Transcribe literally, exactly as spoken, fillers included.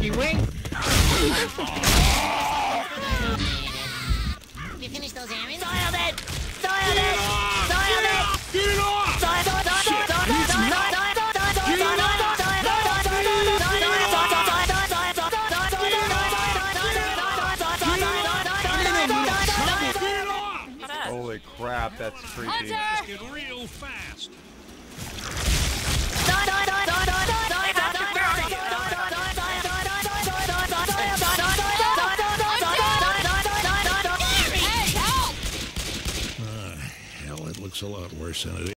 Tinky Wink. You finished those errands? Soiled it! Soiled it! Soiled it! Get it off! Soiled it! Shit, he's mad. Holy crap, that's creepy. Get real fast. Hell, it looks a lot worse than it is.